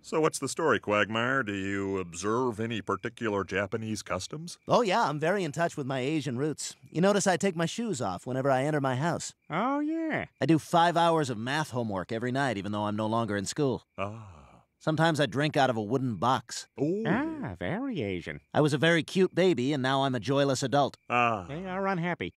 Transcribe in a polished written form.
So what's the story, Quagmire? Do you observe any particular Japanese customs? Oh, yeah, I'm very in touch with my Asian roots. You notice I take my shoes off whenever I enter my house. Oh, yeah. I do 5 hours of math homework every night, even though I'm no longer in school. Ah. Sometimes I drink out of a wooden box. Oh. Ah, very Asian. I was a very cute baby, and now I'm a joyless adult. Ah. They are unhappy.